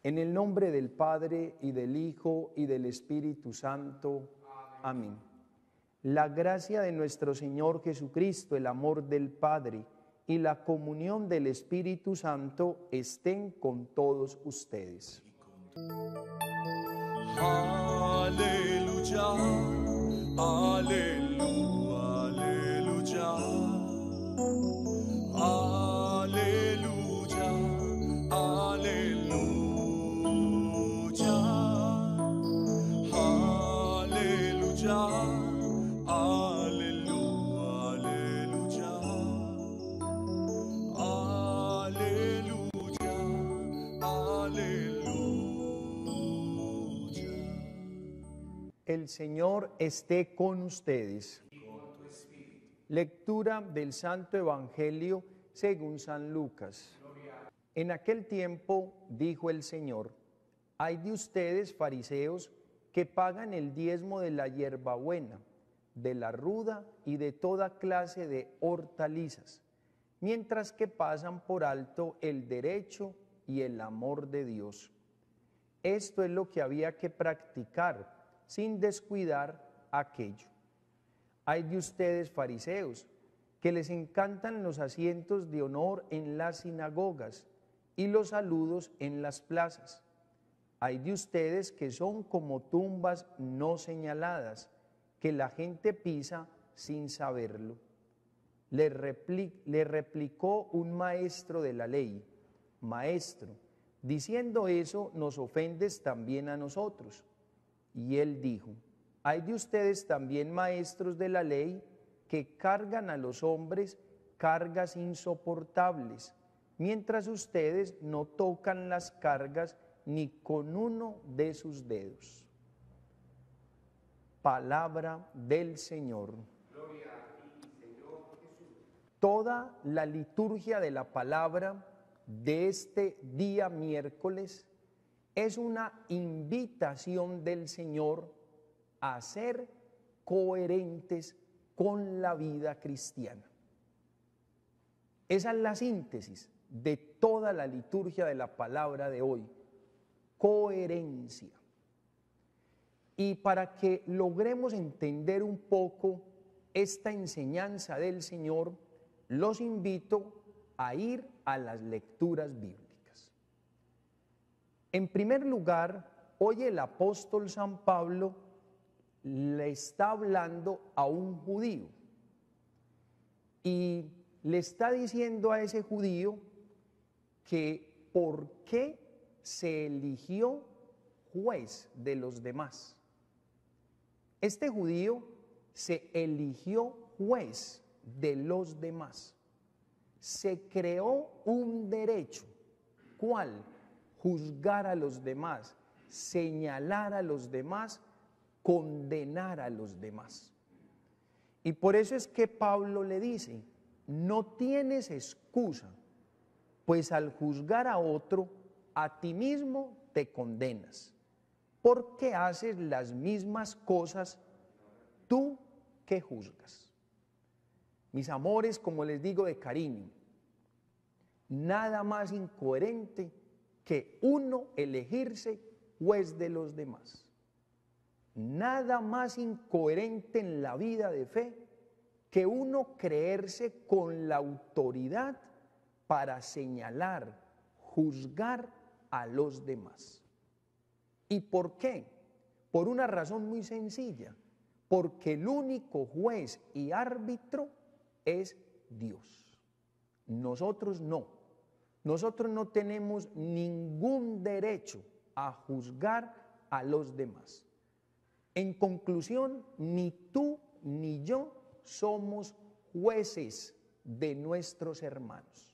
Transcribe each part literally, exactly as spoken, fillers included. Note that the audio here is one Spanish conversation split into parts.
En el nombre del Padre, y del Hijo, y del Espíritu Santo. Amén. La gracia de nuestro Señor Jesucristo, el amor del Padre y la comunión del Espíritu Santo estén con todos ustedes. Aleluya, aleluya, aleluya, aleluya, aleluya, aleluya, aleluya, aleluya, aleluya. El Señor esté con ustedes. Lectura del Santo Evangelio según San Lucas. En aquel tiempo dijo el Señor: hay de ustedes, fariseos, que pagan el diezmo de la hierbabuena, de la ruda y de toda clase de hortalizas, mientras que pasan por alto el derecho y el amor de Dios. Esto es lo que había que practicar, sin descuidar aquello. Hay de ustedes, fariseos, que les encantan los asientos de honor en las sinagogas y los saludos en las plazas. Hay de ustedes que son como tumbas no señaladas, que la gente pisa sin saberlo. Le, repli- le replicó un maestro de la ley: Maestro, diciendo eso nos ofendes también a nosotros. Y él dijo: hay de ustedes también, maestros de la ley, que cargan a los hombres cargas insoportables, mientras ustedes no tocan las cargas ni con uno de sus dedos. Palabra del Señor. Gloria a ti, Señor Jesús. Toda la liturgia de la palabra de este día miércoles es una invitación del Señor a ser coherentes con la vida cristiana. Esa es la síntesis de toda la liturgia de la palabra de hoy: coherencia. Y para que logremos entender un poco esta enseñanza del Señor, los invito a ir a las lecturas bíblicas. En primer lugar, hoy el apóstol San Pablo le está hablando a un judío y le está diciendo a ese judío que por qué se eligió juez de los demás. Este judío se eligió juez de los demás. Se creó un derecho. ¿Cuál? Juzgar a los demás, señalar a los demás, condenar a los demás. Y por eso es que Pablo le dice: no tienes excusa, pues al juzgar a otro, a ti mismo te condenas, porque haces las mismas cosas tú que juzgas. Mis amores, como les digo de cariño, nada más incoherente que uno elegirse juez de los demás. Nada más incoherente en la vida de fe que uno creerse con la autoridad para señalar, juzgar a los demás. ¿Y por qué? Por una razón muy sencilla: porque el único juez y árbitro es Dios. Nosotros no. Nosotros no tenemos ningún derecho a juzgar a los demás. En conclusión, ni tú ni yo somos jueces de nuestros hermanos.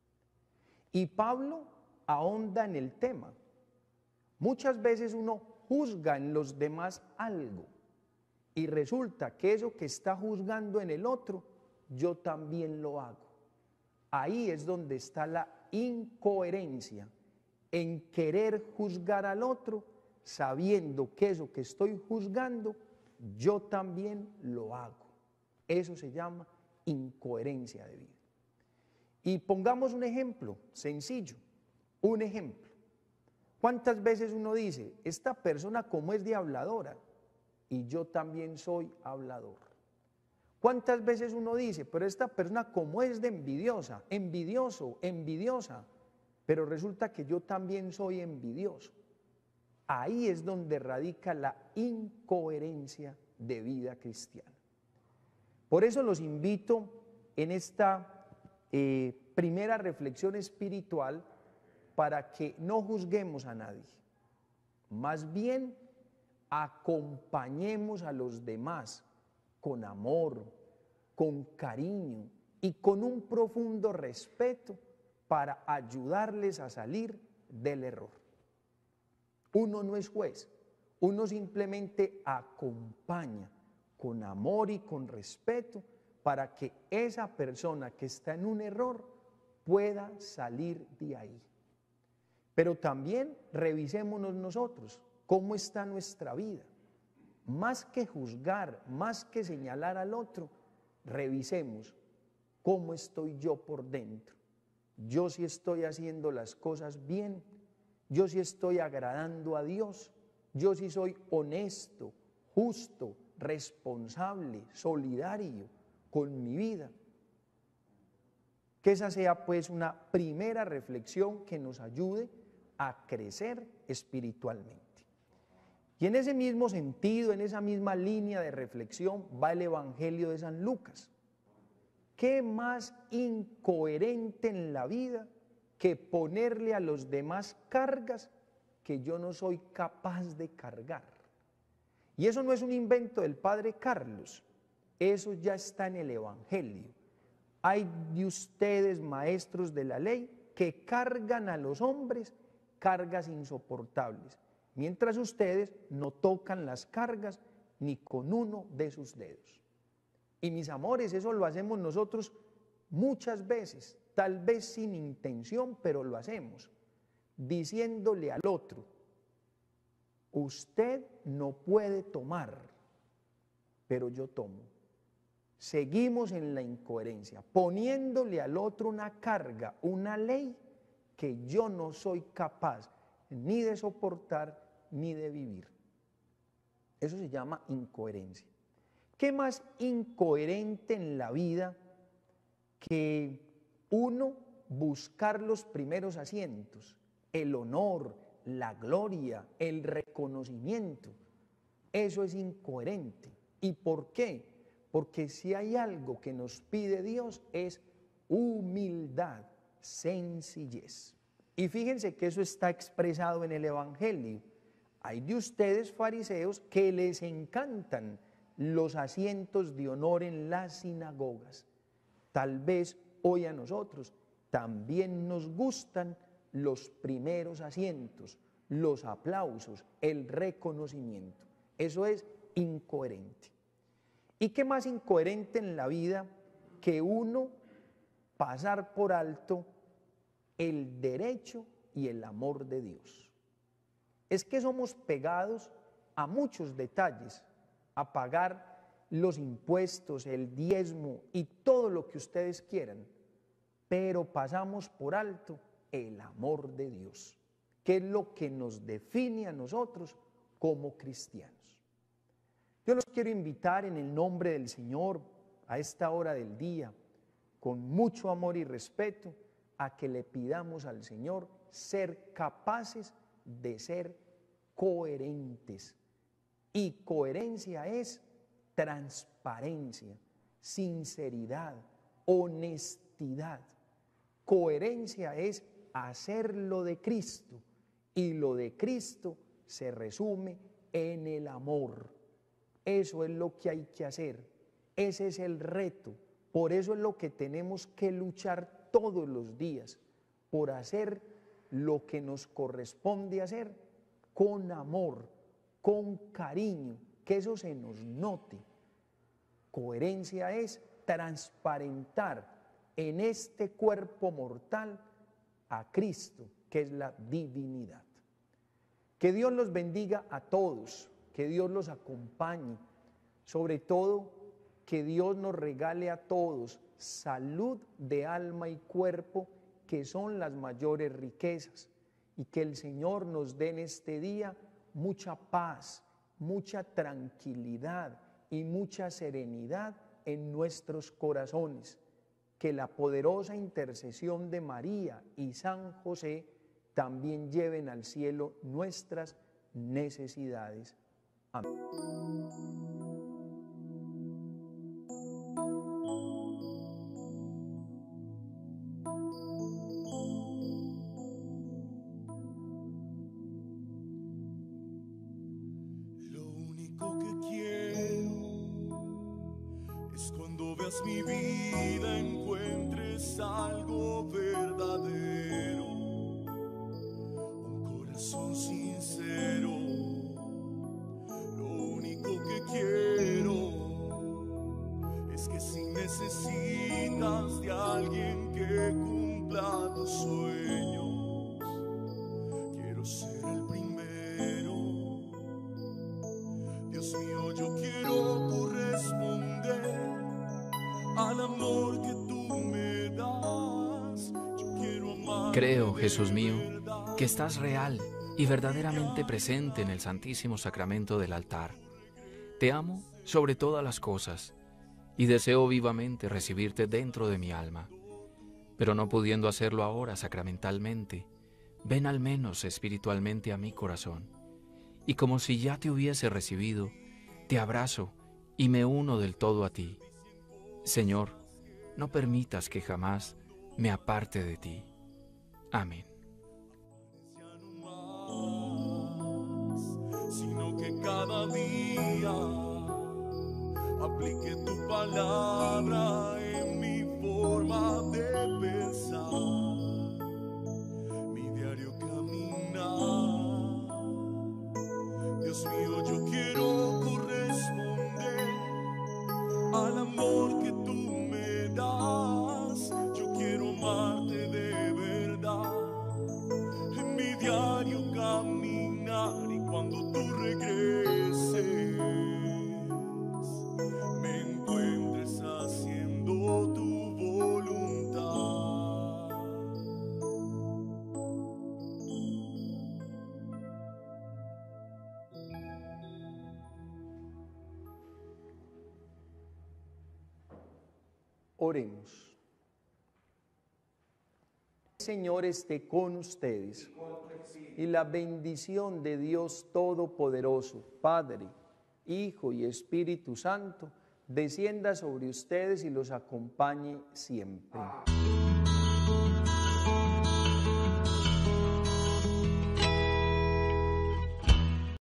Y Pablo ahonda en el tema. Muchas veces uno juzga en los demás algo y resulta que eso que está juzgando en el otro, yo también lo hago. Ahí es donde está la incoherencia, en querer juzgar al otro, sabiendo que eso que estoy juzgando, yo también lo hago. Eso se llama incoherencia de vida. Y pongamos un ejemplo sencillo, un ejemplo. ¿Cuántas veces uno dice, esta persona como es de habladora? Y yo también soy hablador. ¿Cuántas veces uno dice, pero esta persona como es de envidiosa, envidioso, envidiosa? Pero resulta que yo también soy envidioso. Ahí es donde radica la incoherencia de vida cristiana. Por eso los invito en esta eh, primera reflexión espiritual para que no juzguemos a nadie. Más bien, acompañemos a los demás con amor, con cariño y con un profundo respeto para ayudarles a salir del error. Uno no es juez, uno simplemente acompaña con amor y con respeto para que esa persona que está en un error pueda salir de ahí. Pero también revisémonos nosotros, cómo está nuestra vida. Más que juzgar, más que señalar al otro, revisemos cómo estoy yo por dentro. Yo sí estoy haciendo las cosas bien, yo sí estoy agradando a Dios, yo sí soy honesto, justo, responsable, solidario con mi vida. Que esa sea pues una primera reflexión que nos ayude a crecer espiritualmente. Y en ese mismo sentido, en esa misma línea de reflexión, va el Evangelio de San Lucas. ¿Qué más incoherente en la vida que ponerle a los demás cargas que yo no soy capaz de cargar? Y eso no es un invento del Padre Carlos, eso ya está en el Evangelio. Hay de ustedes, maestros de la ley, que cargan a los hombres cargas insoportables, mientras ustedes no tocan las cargas ni con uno de sus dedos. Y mis amores, eso lo hacemos nosotros muchas veces, tal vez sin intención, pero lo hacemos, diciéndole al otro, usted no puede tomar, pero yo tomo. Seguimos en la incoherencia, poniéndole al otro una carga, una ley que yo no soy capaz ni de soportar ni de vivir. Eso se llama incoherencia. ¿Qué más incoherente en la vida que uno buscar los primeros asientos, el honor, la gloria, el reconocimiento? Eso es incoherente. ¿Y por qué? Porque si hay algo que nos pide Dios es humildad, sencillez. Y fíjense que eso está expresado en el Evangelio. Hay de ustedes, fariseos, que les encantan los asientos de honor en las sinagogas. Tal vez hoy a nosotros también nos gustan los primeros asientos, los aplausos, el reconocimiento. Eso es incoherente. ¿Y qué más incoherente en la vida que uno pasar por alto el derecho y el amor de Dios? Es que somos pegados a muchos detalles, a pagar los impuestos, el diezmo y todo lo que ustedes quieran, pero pasamos por alto el amor de Dios, que es lo que nos define a nosotros como cristianos. Yo los quiero invitar en el nombre del Señor a esta hora del día, con mucho amor y respeto, a que le pidamos al Señor ser capaces de ser coherentes. Y coherencia es transparencia, sinceridad, honestidad. Coherencia es hacer lo de Cristo, y lo de Cristo se resume en el amor. Eso es lo que hay que hacer, ese es el reto, por eso es lo que tenemos que luchar todos los días, por hacer lo que nos corresponde hacer con amor, con cariño, que eso se nos note. Coherencia es transparentar en este cuerpo mortal a Cristo, que es la divinidad. Que Dios los bendiga a todos, que Dios los acompañe, sobre todo que Dios nos regale a todos salud de alma y cuerpo, que son las mayores riquezas, y que el Señor nos dé en este día mucha paz, mucha tranquilidad y mucha serenidad en nuestros corazones. Que la poderosa intercesión de María y San José también lleven al cielo nuestras necesidades. Amén. Lo único que quiero es cuando veas mi vida encuentres algo verdadero, un corazón sincero. Lo único que quiero es que si necesitas de alguien que cumpla tus sueños, quiero ser el primero. Dios mío, yo quiero corresponder al amor que tú me das. Yo quiero amar. Creo, Jesús mío, que estás real y verdaderamente presente en el Santísimo Sacramento del altar. Te amo sobre todas las cosas y deseo vivamente recibirte dentro de mi alma. Pero no pudiendo hacerlo ahora sacramentalmente, ven al menos espiritualmente a mi corazón. Y como si ya te hubiese recibido, te abrazo y me uno del todo a ti. Señor, no permitas que jamás me aparte de ti. Amén. Sino que cada día aplique tu palabra en mi forma de pensar, mi diario caminar. Dios mío, yo quiero corresponder al amor que tú me das. Yo quiero amarte de verdad en mi diario caminar, y cuando tú regreses me encuentres haciendo tu voluntad. Oremos. El Señor esté con ustedes y la bendición de Dios Todopoderoso, Padre, Hijo y Espíritu Santo, descienda sobre ustedes y los acompañe siempre.